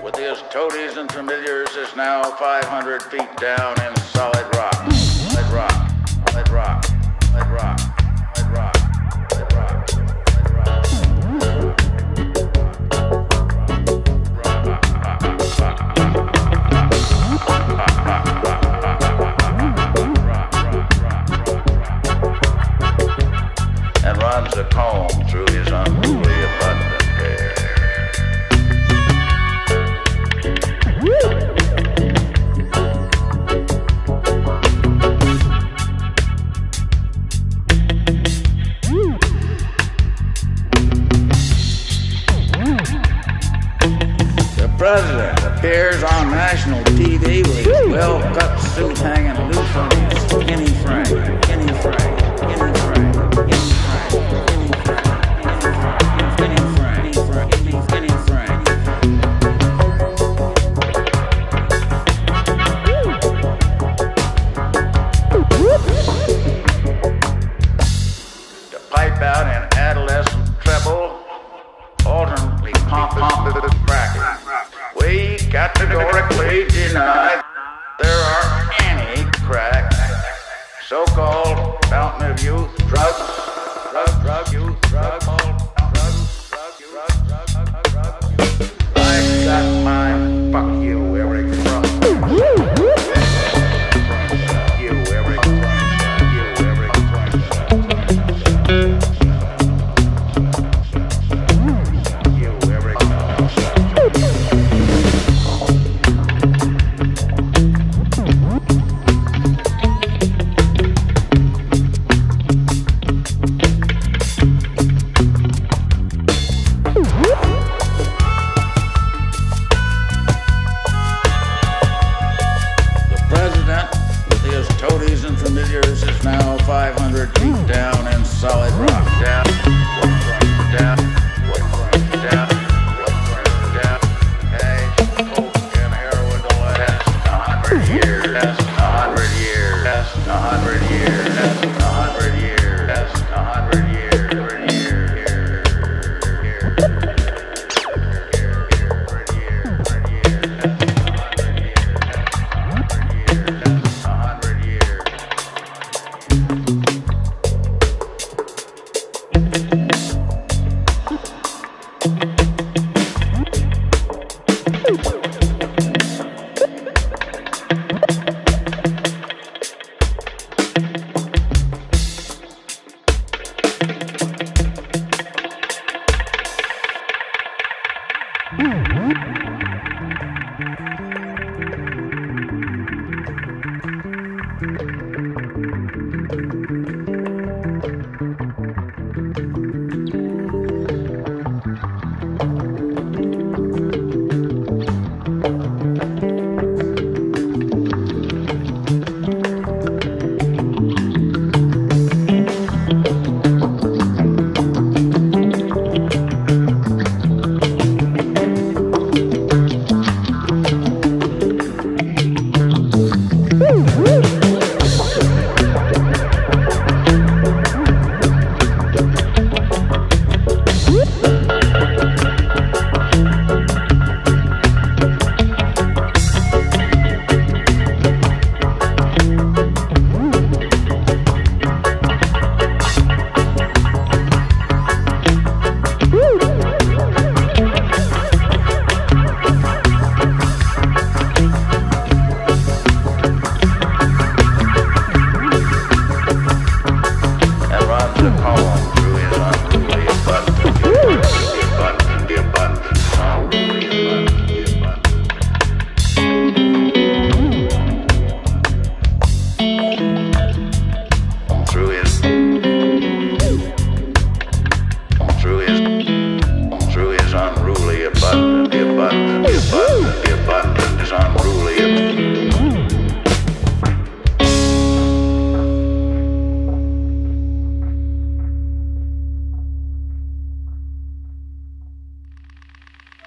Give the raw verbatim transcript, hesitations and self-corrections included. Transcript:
with his toadies and familiars, is now five hundred feet down in solid rock. Solid rock. Solid rock. Solid rock. Solid rock. Solid rock. Solid rock. And runs a comb through his unruly abundant hair. The president appears on national T V with his well-cut suit hanging loose on his skinny frame, skinny frame, skinny frame, skinny frame, skinny frame, skinny frame. To pipe out in adolescent treble, alternately pompous and crackers. We categorically deny there are any cracks. So-called fountain of youth drugs, drug, drug, youth, drug, drugs, drug, drug, drug, drug, drug. I got mine. Fuck you, every crumb. You, every crumb. You, every crumb. Toadies and familiars is now five hundred feet down in solid rock. Down, down.